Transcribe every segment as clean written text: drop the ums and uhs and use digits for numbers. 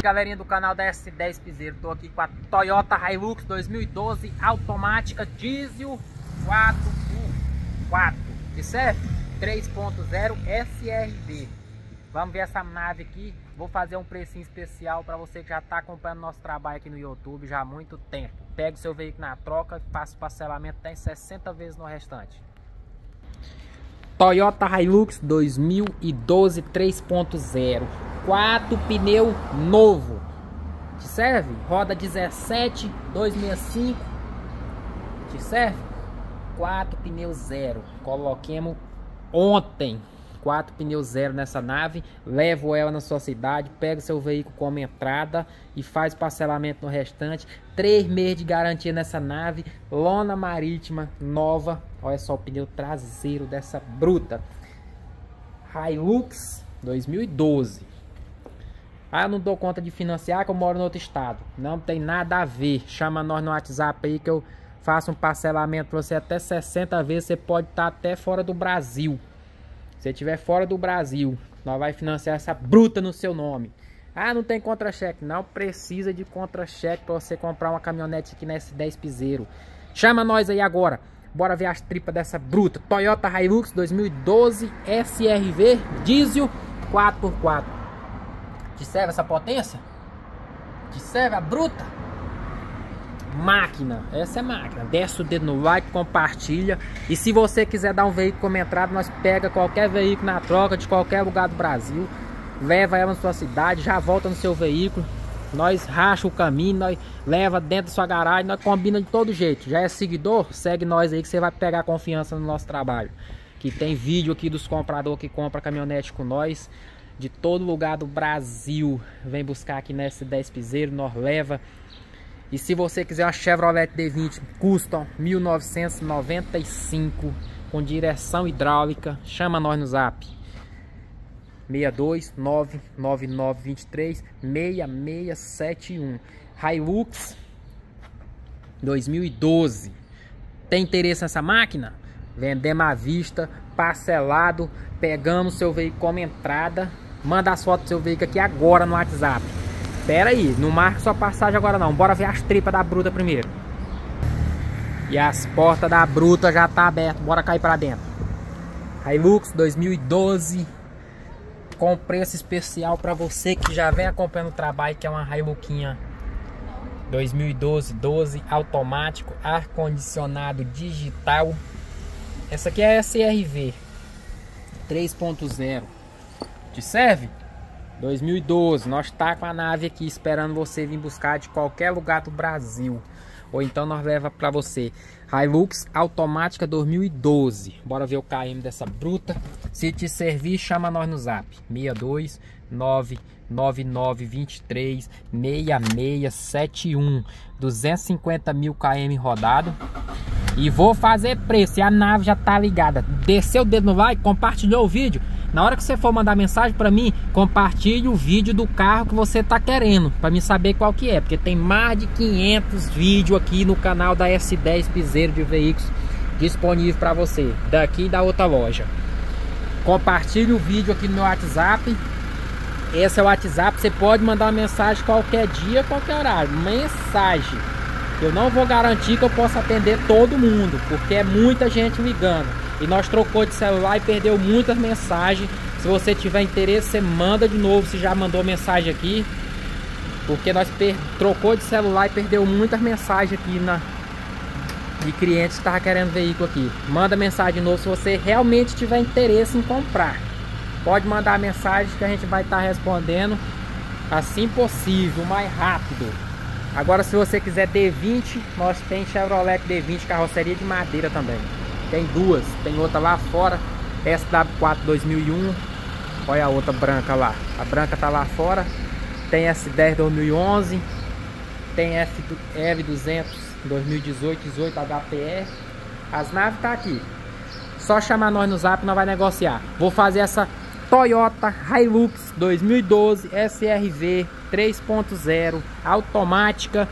galerinha do canal da S10 Piseiro. Tô aqui com a Toyota Hilux 2012 automática diesel 4x4, que serve 3.0 SRV. Vamos ver essa nave aqui. Vou fazer um precinho especial para você que já está acompanhando nosso trabalho aqui no YouTube já há muito tempo. Pega o seu veículo na troca, faça o parcelamento até em 60 vezes no restante. Toyota Hilux 2012 3.0, 4 pneu novo, te serve? Roda 17, 265, te serve? 4 pneu zero, coloquemos ontem 4 pneus zero nessa nave. Levo ela na sua cidade, pega o seu veículo como entrada e faz parcelamento no restante. 3 meses de garantia nessa nave, lona marítima nova. Olha só o pneu traseiro dessa bruta Hilux 2012. Ah, eu não dou conta de financiar que eu moro no outro estado. Não tem nada a ver. Chama nós no WhatsApp aí que eu faço um parcelamento para você até 60 vezes. Você pode estar até fora do Brasil. Se estiver fora do Brasil, nós vai financiar essa bruta no seu nome. Ah, não tem contra-cheque. Não precisa de contra-cheque para você comprar uma caminhonete aqui na S10 Piseiro. Chama nós aí agora. Bora ver as tripas dessa bruta. Toyota Hilux 2012 SRV diesel 4x4. Te serve essa potência? Te serve a bruta? Máquina, essa é máquina. Desce o dedo no like, compartilha. E se você quiser dar um veículo como entrada, nós pega qualquer veículo na troca de qualquer lugar do Brasil, leva ela na sua cidade, já volta no seu veículo, nós racha o caminho, nós leva dentro da sua garagem, nós combina de todo jeito. Já é seguidor? Segue nós aí que você vai pegar confiança no nosso trabalho. Que tem vídeo aqui dos compradores que compram caminhonete com nós de todo lugar do Brasil. Vem buscar aqui na S10 Piseiro, nós leva. E se você quiser uma Chevrolet D20 Custom 1995 com direção hidráulica, chama nós no zap 62 99923 6671. Hilux 2012. Tem interesse nessa máquina? Vendemos à vista, parcelado. Pegamos seu veículo como entrada. Manda as fotos do seu veículo aqui agora no WhatsApp. Pera aí, não marca sua passagem agora não. Bora ver as tripas da bruta primeiro. E as portas da bruta já tá abertas. Bora cair pra dentro. Hilux 2012 com preço especial pra você que já vem acompanhando o trabalho, que é uma Hiluxinha 2012 automático, ar-condicionado digital. Essa aqui é a SRV 3.0. Te serve? 2012, nós tá com a nave aqui esperando você vir buscar de qualquer lugar do Brasil. Ou então nós leva para você. Hilux automática 2012. Bora ver o KM dessa bruta. Se te servir, chama nós no zap 62 99923 6671. 250 mil km rodado. E vou fazer preço. E a nave já tá ligada. Desceu o dedo no like, compartilhou o vídeo. Na hora que você for mandar mensagem para mim, compartilhe o vídeo do carro que você tá querendo, para mim saber qual que é, porque tem mais de 500 vídeos aqui no canal da S10 Piseiro de Veículos disponível para você, daqui e da outra loja. Compartilhe o vídeo aqui no meu WhatsApp. Esse é o WhatsApp, você pode mandar uma mensagem qualquer dia, qualquer horário. Mensagem. Eu não vou garantir que eu possa atender todo mundo, porque é muita gente ligando. E nós trocou de celular e perdeu muitas mensagens. Se você tiver interesse, você manda de novo se já mandou mensagem aqui. Porque nós trocou de celular e perdeu muitas mensagens aqui de clientes que estavam querendo veículo aqui. Manda mensagem de novo se você realmente tiver interesse em comprar. Pode mandar mensagem que a gente vai estar respondendo assim possível, o mais rápido. Agora, se você quiser D20, nós tem Chevrolet D20 carroceria de madeira também. Tem duas, tem outra lá fora, SW4 2001. Olha a outra branca lá, a branca tá lá fora. Tem S10 2011, tem F200 2018 HPR. As naves tá aqui. Só chamar nós no zap, nós vai negociar. Vou fazer essa Toyota Hilux 2012 SRV 3.0 automática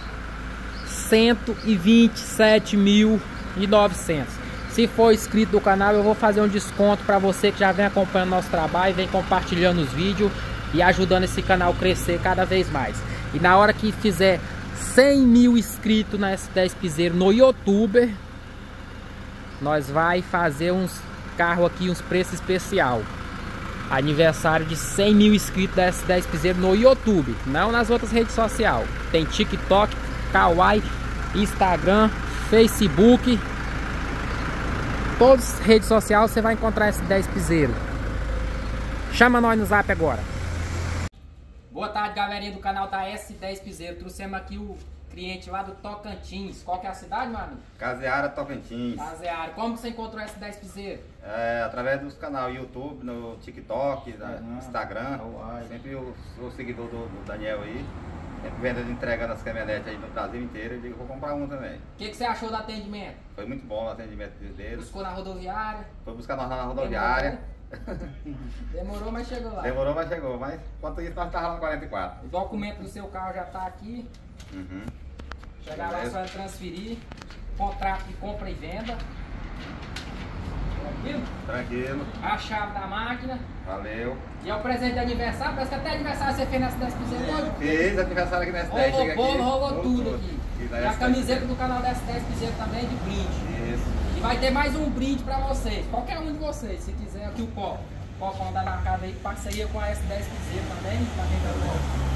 127.900. Se for inscrito do canal, eu vou fazer um desconto para você que já vem acompanhando nosso trabalho, vem compartilhando os vídeos. e ajudando esse canal a crescer cada vez mais. E na hora que fizer 100 mil inscritos na S10 Piseiro no YouTube, nós vai fazer uns carros aqui, uns preços especial. Aniversário de 100 mil inscritos da S10 Piseiro no YouTube, não nas outras redes sociais. Tem TikTok, Kawaii, Instagram, Facebook. Todas as redes sociais você vai encontrar S10 Piseiro. Chama nós no zap agora. Boa tarde, galerinha do canal da S10 Piseiro. Trouxemos aqui o cliente lá do Tocantins. Qual que é a cidade, meu amigo? Caseara, Tocantins. Caseara. Como você encontrou o S10 Piseiro? Através dos canais YouTube, no TikTok, Instagram. Sempre o seguidor do Daniel aí. Sempre vendendo, entregando as caminhonetes aí no Brasil inteiro. Eu digo, vou comprar um também. O que você achou do atendimento? Foi muito bom o atendimento deles. Buscou na rodoviária? Foi buscar nós na rodoviária. Demorou, mas chegou lá. Demorou, mas chegou. Mas enquanto isso, nós estávamos no 44. O documento do seu carro já está aqui. Chegar lá, só é transferir. Contrato de compra e venda. Tranquilo? Tranquilo. A chave da máquina. Valeu. E é o presente de aniversário. Parece que até aniversário você fez nessa 10 Piseiro hoje. Fiz aniversário aqui nessa 10. Rolou bolo, rolou tudo aqui. E a camiseta do canal da S10 Piseiro também de brinde. Isso. E vai ter mais um brinde pra vocês. Qualquer um de vocês, se quiser. Aqui o copo. O copo da marcada aí, parceria com a S10 Piseiro também. Pra quem tá vendo.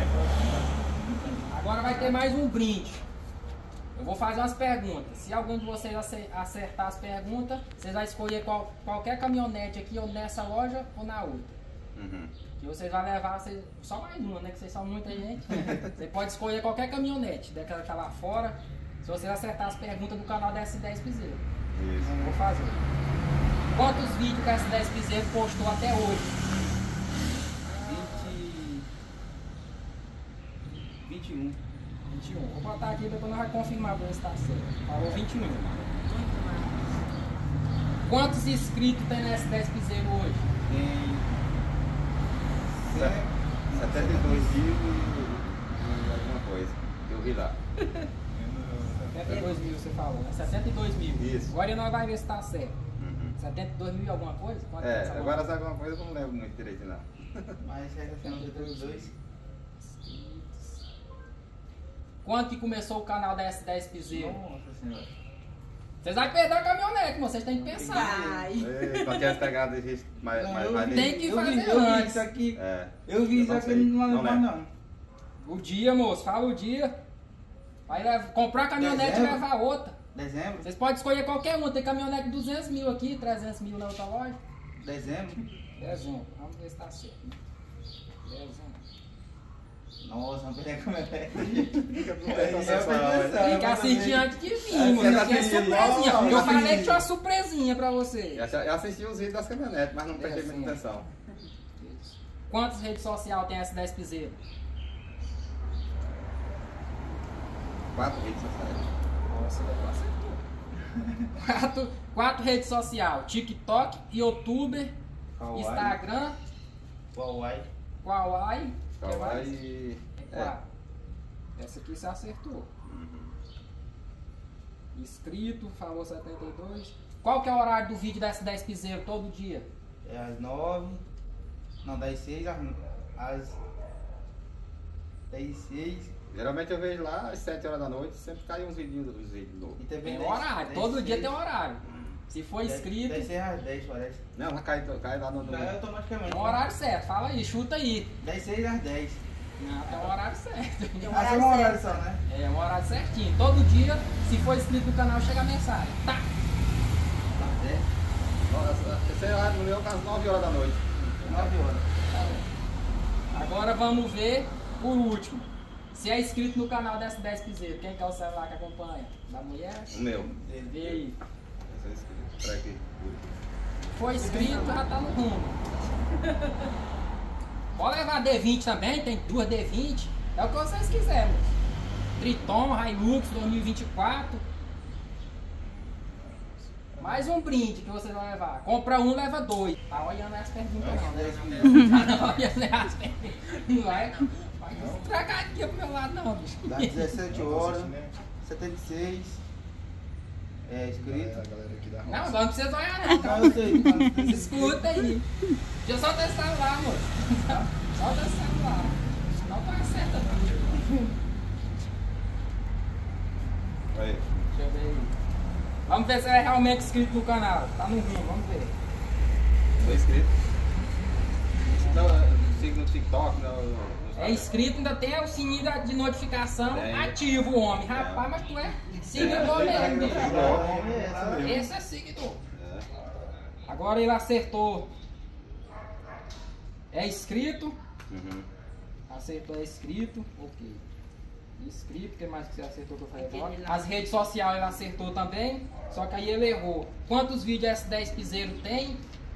Agora vai ter mais um brinde. Eu vou fazer umas perguntas. Se algum de vocês acertar as perguntas, vocês vão escolher qualquer caminhonete aqui, ou nessa loja ou na outra. Que vocês vão levar, só mais uma, né? Que vocês são muita gente. Você pode escolher qualquer caminhonete, daquela que tá lá fora. Se vocês acertar as perguntas do canal da S10 Piseiro. Isso. Vou fazer. Quantos vídeos que a S10 Piseiro postou até hoje? 21. 21. Vou botar aqui, depois nós vamos confirmar pra ver se tá certo. Falou 21. Quantos inscritos tem na S10 Piseiro hoje? Tem 72 mil e alguma coisa. Eu vi lá. 72 mil você falou, né? 72 mil. Isso. Agora nós vamos ver se tá certo. 72 mil e alguma coisa? Quanto é essa Agora sabe alguma coisa, eu não lembro muito direito não. Mas essa final de 2. Quando que começou o canal da S10 Piseiro? Nossa senhora. Vocês vão perder a caminhonete, vocês têm que pensar. Só tinha pegado esse mais Tem que fazer eu vi antes. isso aqui. É. Eu vi isso aqui, não lembro mais não. O dia, moço, fala o dia. Vai comprar a caminhonete e Dezembro. levar outra. Dezembro? Vocês podem escolher qualquer um. Tem caminhonete de 200 mil aqui, 300 mil na outra loja. Dezembro? Dezembro. Vamos ver se tá certo. Dezembro. Nossa, não peguei a caminhonete. Tem que assistir antes de vir, moço. Aqui é surpresinha. Eu falei que tinha uma surpresinha pra você. Eu assisti os vídeos das caminhonetes, mas não prestei muita atenção. Quantas redes sociais tem essa 10 Piseiro? 4 redes sociais. Nossa, acertou. 4 redes sociais: TikTok, YouTube, Kawaii. Instagram, Kawaii. Kawaii. Kawaii. Essa aqui você acertou. Inscrito, falou 72. Qual que é o horário do vídeo da S10 Piseiro todo dia? É às 9. Não, das 6 às 6. Geralmente eu vejo lá às 7 horas da noite, sempre cai uns vídeos novos. E também Tem horário, todo dia tem horário. Se for Das inscrito, 6 às 10 parece. Não, mas cai lá no. Cai automaticamente. é o horário certo. Fala aí, chuta aí. Das 6 às 10. Não, tem um horário certo. Ah, só um horário só, né? É um horário certinho. Todo dia, se for inscrito no canal, chega a mensagem. Tá. Às 10. Esse horário no meu é às 9 horas da noite. 9 horas. Tá bom. Agora vamos ver, por último, se é inscrito no canal da S10 Piseiro. Quem quer o celular que acompanha? Da mulher? O meu. Vê aí. Eu sou inscrito. Peraí aqui. Foi inscrito, já tá no rumo. Pode levar D20 também, tem 2 D20. É o que vocês quiserem. Triton, Hilux 2024. Mais um brinde que vocês vão levar. Compra um, leva 2. Tá olhando as perguntas não, né? Tá olhando as perguntas. Não vai estragar aqui pro meu lado não, bicho. Das 17 horas, 76. É inscrito. Não, agora não precisa olhar não, Não, calma. eu sei. Escuta aí. Deixa eu só testar lá, amor. Só Vamos ver se é realmente inscrito no canal. Tá no rumo, vamos ver. Tô inscrito. Então, siga no TikTok, É inscrito, ainda tem o sininho de notificação ativo, o homem. Rapaz, mas tu é seguidor mesmo, bicho. Esse é seguidor. Agora ele acertou. É inscrito. Acertou, é inscrito. Ok. Inscrito, o que mais que você acertou que eu falei agora? As redes sociais ele acertou também. Só que aí ele errou. Quantos vídeos S10 Piseiro tem?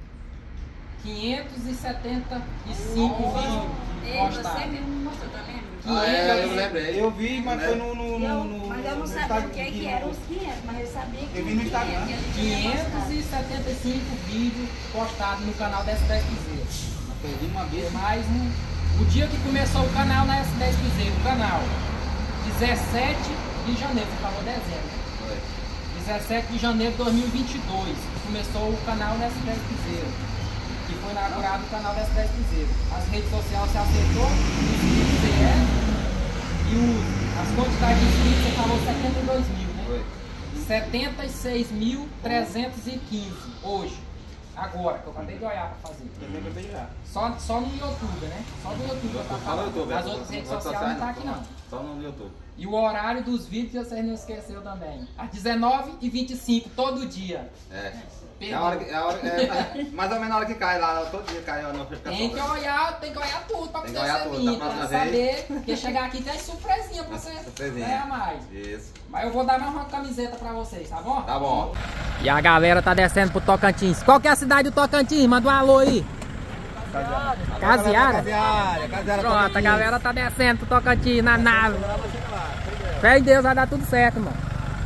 575 vídeos postados. Você mesmo mostrou, tá lendo? Eu lembrei. Eu vi, mas foi no Mas eu não sabia o que era os 500, mas eu sabia que eu vi no Instagram. 575 vídeos postados no canal da S10 Piseiro. Perdi uma vez. Mais o dia que começou o canal na S10 Piseiro, o canal 17 de janeiro, você falou dezembro. 17 de janeiro de 2022 começou o canal da S10 Piseiro, que foi inaugurado o canal da S10 Piseiro. As redes sociais você acertou, os inscritos você e as quantidades de inscritos você falou 72 mil, né? 76.315 hoje. Agora, que eu acabei de olhar pra fazer. Só no YouTube, né? Só no YouTube eu tô falando. As outras redes sociais não tá aqui não. Só no YouTube. E o horário dos vídeos vocês não esqueceu também. Às 19h25, todo dia. É a hora mais ou menos na hora que cai lá, todo dia cai a notificação. Tem que olhar tudo pra Tem você que olhar tudo, vir, da pra próxima saber. Porque chegar aqui tem surpresinha pra você ganhar mais. Isso. Mas eu vou dar mais uma camiseta pra vocês, tá bom? Tá bom. E a galera tá descendo pro Tocantins. Qual que é a cidade do Tocantins? Manda um alô aí. Caseara? Pronto, a galera tá descendo pro Tocantins na nave. Fé em Deus, vai dar tudo certo, mano.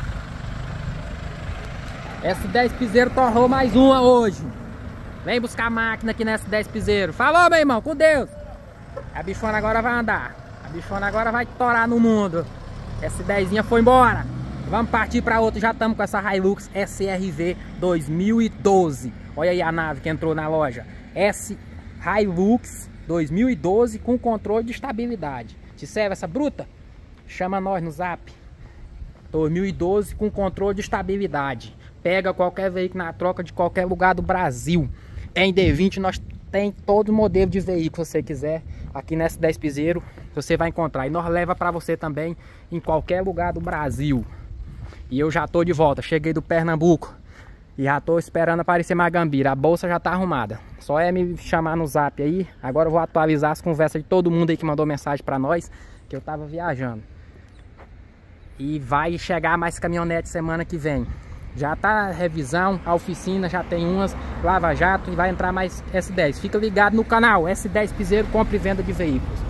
S10 Piseiro torrou mais uma hoje. Vem buscar máquina aqui na S10 Piseiro. Falou, meu irmão, com Deus. A bichona agora vai andar. A bichona agora vai torar no mundo. S10zinha foi embora. Vamos partir para outra. Já estamos com essa Hilux SRV 2012. Olha aí a nave que entrou na loja. Hilux 2012 com controle de estabilidade. Te serve essa bruta? Chama nós no zap. 2012 com controle de estabilidade. Pega qualquer veículo na troca de qualquer lugar do Brasil. Em D20 nós tem todo modelo de veículo que você quiser. Aqui na S10 Piseiro você vai encontrar. E nós leva para você também em qualquer lugar do Brasil. E eu já tô de volta. Cheguei do Pernambuco. E já tô esperando aparecer Magambira. A bolsa já tá arrumada. Só é me chamar no zap aí. Agora eu vou atualizar as conversas de todo mundo aí que mandou mensagem para nós. Que eu tava viajando. E vai chegar mais caminhonete semana que vem. Já tá a revisão, a oficina já tem umas, Lava Jato, e vai entrar mais S10. Fica ligado no canal S10 Piseiro, compra e venda de veículos.